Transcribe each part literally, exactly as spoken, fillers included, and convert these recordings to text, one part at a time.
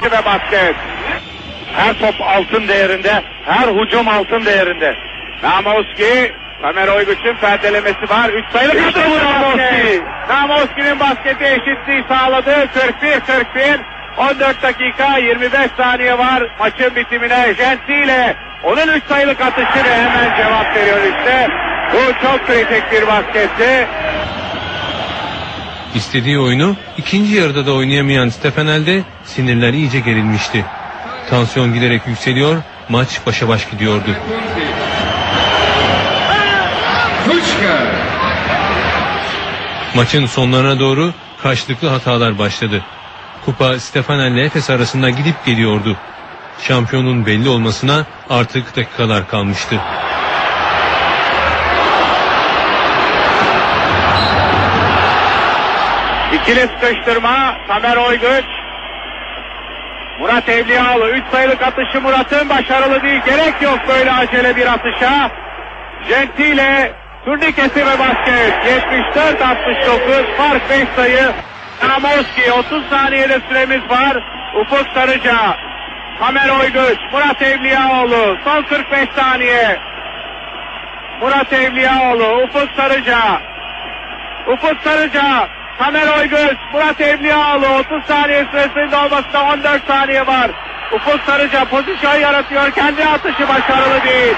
kesi ve basket. Her top altın değerinde, her hücum altın değerinde. Namoski, Tamer Oyguç'un perdelemesi var. üç sayılı İşte bu Namoski. Namoski'nin basketi eşitliği sağladı. kırk bir kırk bir. on dört dakika yirmi beş saniye var maçın bitimine. Gentile onun üç sayılık atışını hemen cevap veriyor işte. Bu çok kritik bir basketti. İstediği oyunu ikinci yarıda da oynayamayan Stefanel'de sinirler iyice gerilmişti. Tansiyon giderek yükseliyor, maç başa baş gidiyordu. Maçın sonlarına doğru karşılıklı hatalar başladı. Kupa Stefanel'le Efes arasında gidip geliyordu. Şampiyonun belli olmasına artık dakikalar kalmıştı. İkili sıkıştırma, Tamer Oyguç. Murat Evliyaoğlu, üç sayılık atışı Murat'ın başarılı değil. Gerek yok böyle acele bir atışa. Gentile, turnikesi ve basket. yetmiş dört altmış dokuz, fark beş sayı. Namoski, otuz saniyede süremiz var. Ufuk Sarıca, Tamer Oyguç, Murat Evliyaoğlu, son kırk beş saniye. Murat Evliyaoğlu, Ufuk Sarıca, Ufuk Sarıca, Tamer Oyguç, Murat Evliyaoğlu, otuz saniye süresinin olmasında on dört saniye var. Ufuk Sarıca pozisyon yaratıyor, kendi atışı başarılı değil.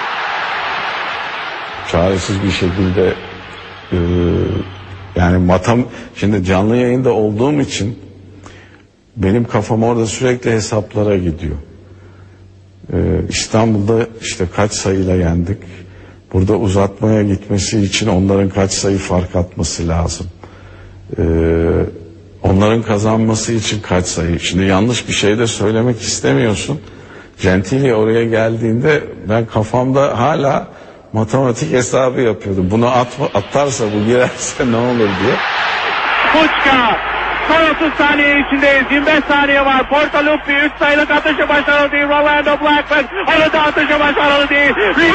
Çaresiz bir şekilde e, yani matam, şimdi canlı yayında olduğum için benim kafam orada sürekli hesaplara gidiyor. E, İstanbul'da işte kaç sayıyla yendik. Burada uzatmaya gitmesi için onların kaç sayı fark atması lazım. Ee, onların kazanması için kaç sayı. Şimdi yanlış bir şey de söylemek istemiyorsun. Gentile oraya geldiğinde ben kafamda hala matematik hesabı yapıyordum. Bunu at, atarsa, bu girerse ne olur diye. Kuçka, son otuz saniye içindeyiz. yirmi beş saniye var. Portaluppi üç sayılık atışı başarılı değil. Rolando Blackman arada atışı başarılı değil.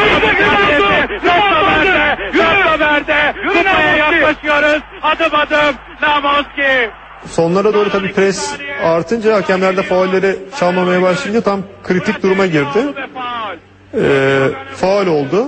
Nokta verde, nokta verde. Kupaya yaklaşıyoruz. Adım adım Namoski. Sonlara doğru tabii pres artınca, hakemler de faulleri çalmamaya başlayınca tam kritik duruma girdi. Ee, faul oldu.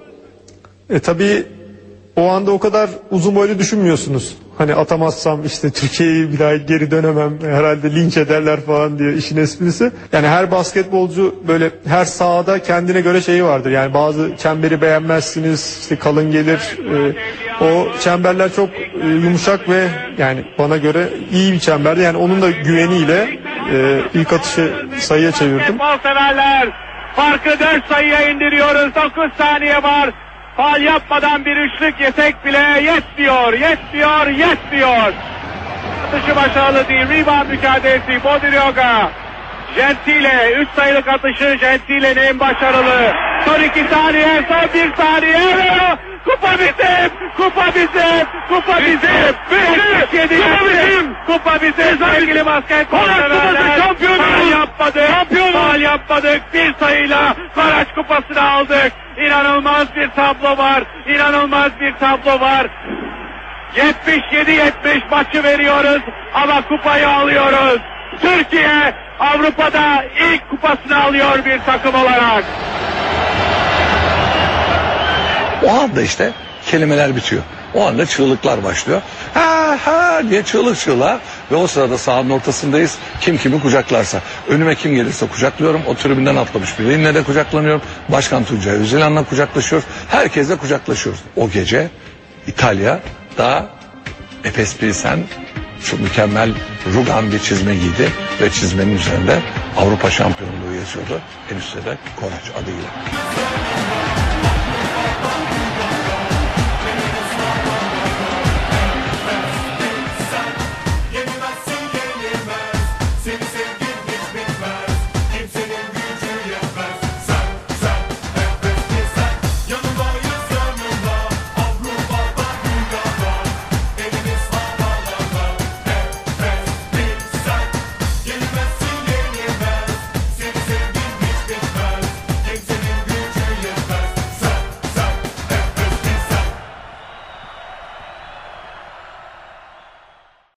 E tabii o anda o kadar uzun boylu düşünmüyorsunuz. Hani atamazsam işte Türkiye'yi bir daha geri dönemem, herhalde linç ederler falan diye, işin esprisi. Yani her basketbolcu böyle her sahada kendine göre şeyi vardır. Yani bazı çemberi beğenmezsiniz, işte kalın gelir. E, o çemberler çok e, yumuşak ve yani bana göre iyi bir çemberdi. Yani onun da güveniyle e, ilk atışı sayıya çevirdim. Bol severler, farkı dört sayıya indiriyoruz. dokuz saniye var. Faul yapmadan bir üçlük yesek bile yetmiyor, yetmiyor, yetmiyor. Atışı başarılı değil, rebound mücadelesi, Bodirioga. Gentile, üç sayılık atışı Gentile'nin başarılı. Son iki saniye, son bir saniye. Kupa bizim, kupa bizim, kupa bizim. yetmiş yedi, kupa bizim, kupa bizim. Sevgili basketbol severler. Faul yapmadık, faul yapmadık. Bir sayıyla Karaç kupasını aldık. İnanılmaz bir tablo var, inanılmaz bir tablo var. yetmiş yedi yetmiş maçı veriyoruz ama kupayı alıyoruz. Türkiye Avrupa'da ilk kupasını alıyor bir takım olarak. O anda işte kelimeler bitiyor. O anda çığlıklar başlıyor. Ha ha diye çığlık çığlığa ve o sırada sahanın ortasındayız. Kim kimi kucaklarsa. Önüme kim gelirse kucaklıyorum. O tribünden atlamış biriyle de kucaklanıyorum. Başkan Tuncay Özelan'la kucaklaşıyoruz. Herkesle kucaklaşıyoruz. O gece İtalya da Efes Pilsen şu mükemmel rugan bir çizme giydi ve çizmenin üzerinde Avrupa şampiyonluğu yazıyordu. En üstte de Koraç adıyla.